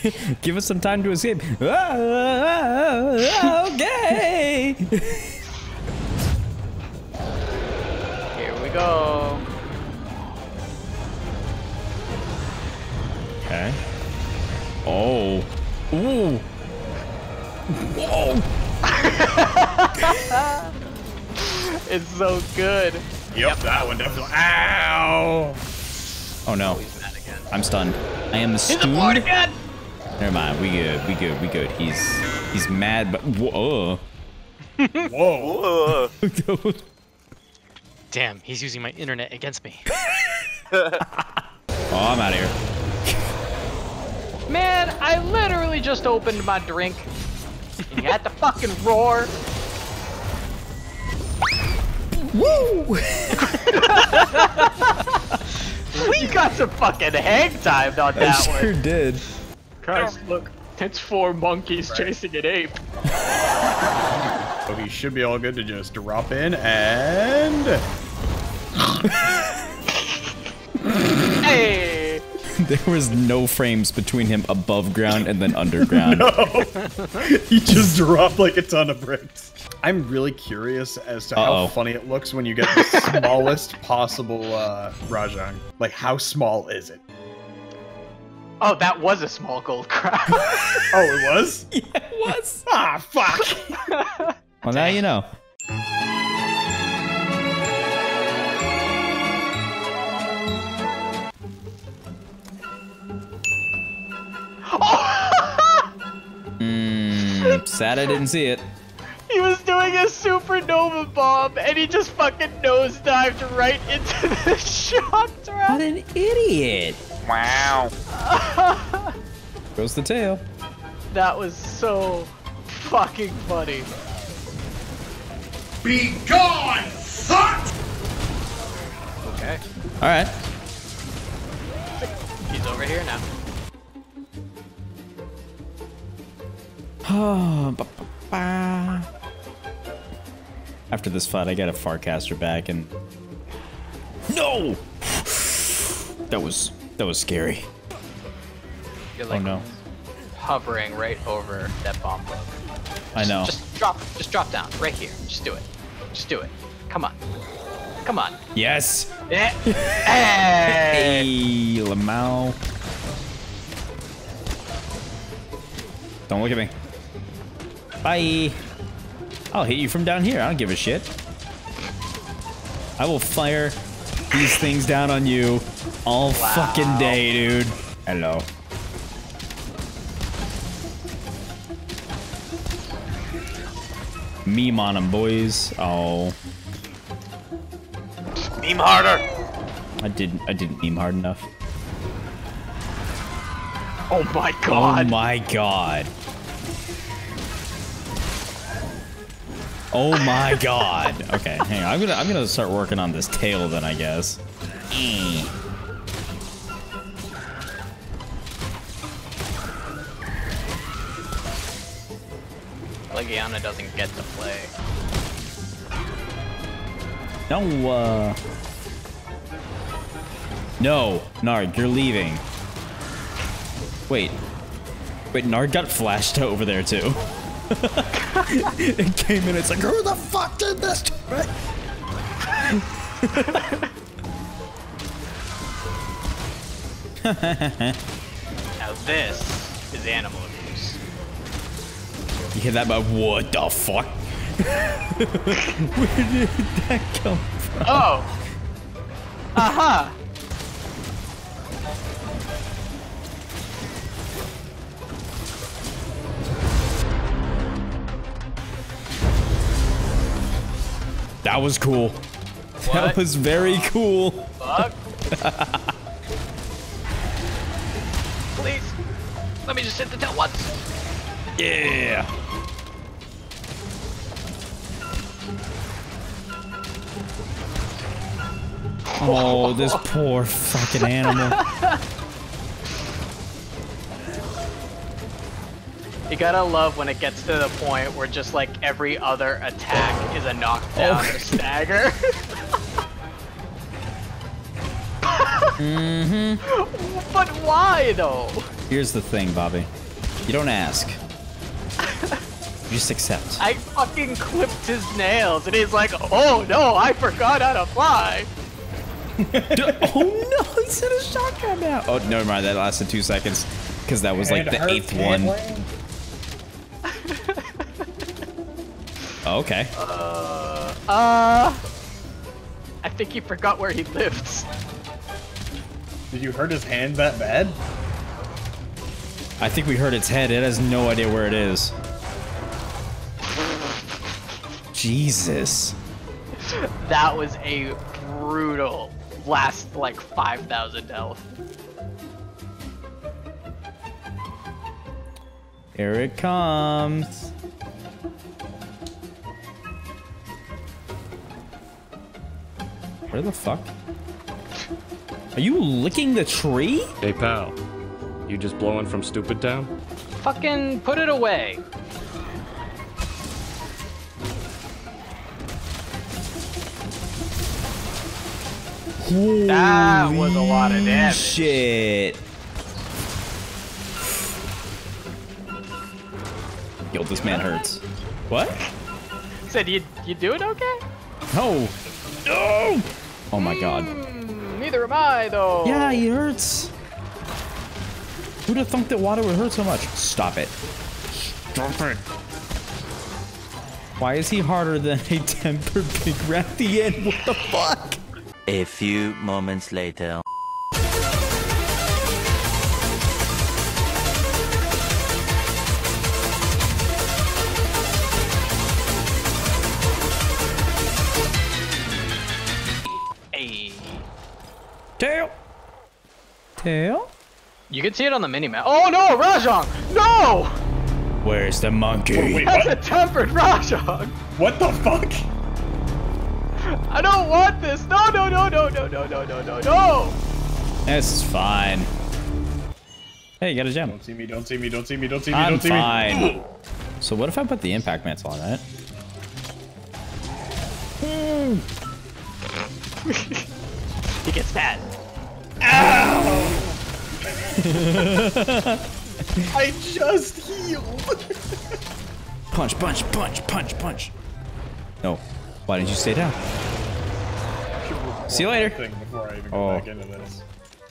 Give us some time to escape. Okay. Here we go. Okay. Oh. Ooh. Whoa. It's so good. Yep, that one definitely. Ow! Oh no. He's mad again. I'm stunned. I am He's stunned. aboard again. Never mind. We good. We good. We good. He's mad, but whoa. Whoa! Damn, he's using my internet against me. Oh, I'm out of here. Man, I literally just opened my drink. And you had to fucking roar. Woo! You got some fucking hang time on I that sure one. did. Guys, look. It's 4 monkeys chasing an ape. So he should be all good to just drop in and. Hey! There was no frames between him above ground and then underground. No! He just dropped like a ton of bricks. I'm really curious as to how funny it looks when you get the smallest possible Rajang. Like, how small is it? Oh, that was a small gold crab. Oh, it was? Yeah, it was. Ah, fuck! Well, now you know. Sad I didn't see it. He was doing a supernova bomb and he just fucking nosedived right into the shock trap. What an idiot. Wow. Goes the tail. That was so fucking funny. Be gone, son! Okay. Alright. He's over here now. After this fight, I got a Farcaster back and... No! That was scary. You're like Oh no. hovering right over that bomb book. I know. Just drop down right here. Just do it. Just do it. Come on. Come on. Yes! Hey! Hey, Lamau. Don't look at me. Bye. I'll hit you from down here. I don't give a shit. I will fire these things down on you all fucking day, dude. Hello. Meme on them, boys. Oh. Meme harder. I didn't meme hard enough. Oh my god. Oh my god. Oh my god. Okay, hang on. I'm gonna start working on this tail then, I guess. Legiana doesn't get to play. No, no, Nard, you're leaving. Wait, Nard got flashed over there too. It came in, it's like, who the fuck did this to me? Now this is animal abuse. You hear that, but what the fuck? Where did that come from? Oh! Aha! That was cool. What? That was very cool. Fuck? Please, let me just hit the tail once. Yeah. Oh, this poor fucking animal. You gotta love when it gets to the point where just like every other attack is a knockdown or stagger. Mm-hmm. But why though? Here's the thing, Bobby. You don't ask. You just accept. I fucking clipped his nails, and he's like, "Oh no, I forgot how to fly." Oh no, he set a shotgun now. Oh, never mind. That lasted 2 seconds because that was like the 8th one. Oh, okay. I think he forgot where he lives. Did you hurt his hand that bad? I think we hurt its head. It has no idea where it is. Jesus. That was a brutal last like 5,000 health. Here it comes. Where the fuck? Are you licking the tree? Hey pal, you just blowing from Stupid Town? Fucking put it away. That was a lot of damage. Shit. Yo, this man hurts. What? Said you doing okay? No. No. Oh my god. Neither am I though. Yeah, he hurts. Who'd have thunk that water would hurt so much? Stop it. Stop it. Why is he harder than a tempered pig rat at the end? What the fuck? A few moments later. Hey. Tail. Tail? You can see it on the minimap. Oh no, Rajang! No! Where's the monkey? Wait, That's what? a tempered Rajang! What the fuck? I don't want this! No, no, no, no, no, no, no, no, no, no! This is fine. Hey, you got a gem. Don't see me, don't see me, don't see me, don't see me, I'm don't see me. fine. So what if I put the impact mantle on it? He gets mad. I just healed. Punch, punch, punch, punch, punch. No. Why didn't you stay down? See you later. Thing before I even go back into this.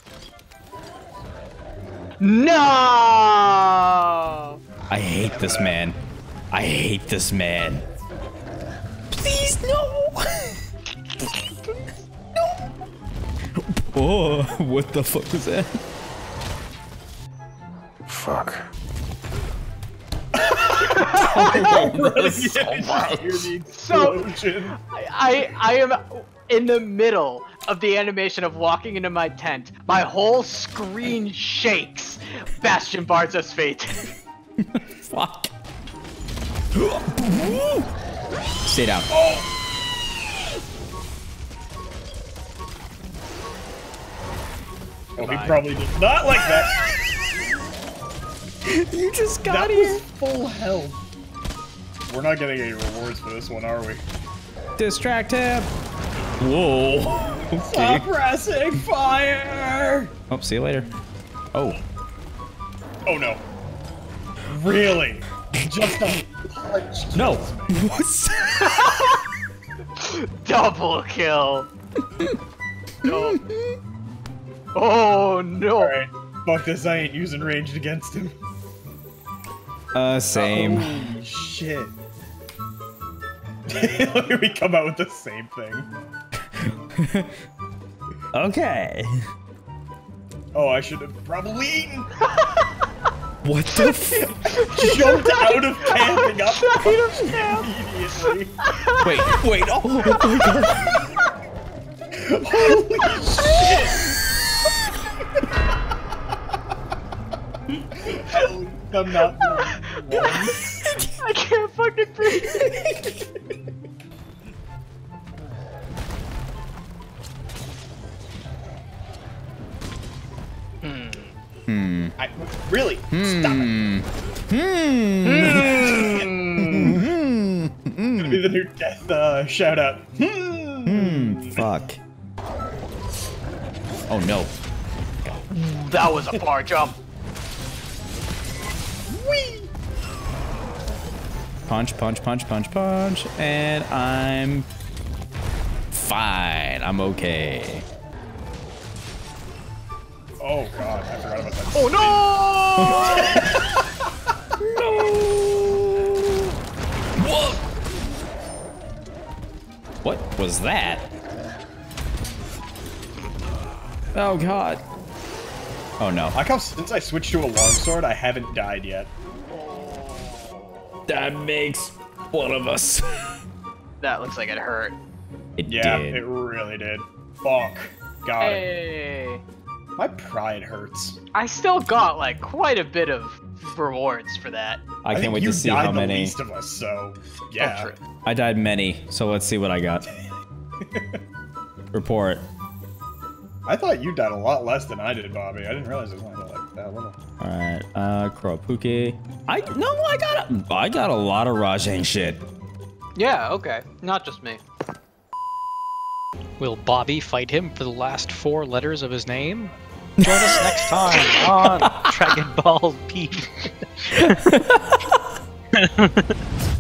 No! I hate this man. I hate this man. Please, no! No! Oh, what the fuck was that? Fuck. So, I am in the middle of the animation of walking into my tent. My whole screen shakes. Bastion Barza's fate. Fuck. Stay down. Oh, he probably did not like that. You just got That here. was full health. We're not getting any rewards for this one, are we? Distract him. Whoa. Okay. Stop pressing fire! Oh, see you later. Oh. Oh no. Really? Just a punch. No. kills me. Double kill. No. Oh no. Alright. Fuck this, I ain't using ranged against him. Same. Holy shit. We come out with the same thing. Okay. Oh, I should have probably eaten. What the f- Jumped out of camping up Out of camp. immediately. Wait. Oh my god. Holy shit. I'm not. I can't fucking breathe. Really? Stop it. Gonna be the new death shout out. Fuck. Oh no. That was a far jump. Punch, punch, punch, punch, punch, and I'm fine. I'm okay. Oh god, I forgot about that. Oh no! Whoa! What was that? Oh god. Oh no. I like how since I switched to a longsword, I haven't died yet. That makes one of us. That looks like it hurt. It Yeah, did. it really did. Fuck. Got it. Hey. My pride hurts. I still got like quite a bit of rewards for that. I can't think wait you to see died how the many. least of us, so yeah. Oh, true. I died many, so let's see what I got. Report. I thought you died a lot less than I did, Bobby. I didn't realize it was only like that little. Alright, Kuropuki. I got a lot of Rajang shit. Yeah, okay. Not just me. Will Bobby fight him for the last 4 letters of his name? Join us next time on Dragon Ball P.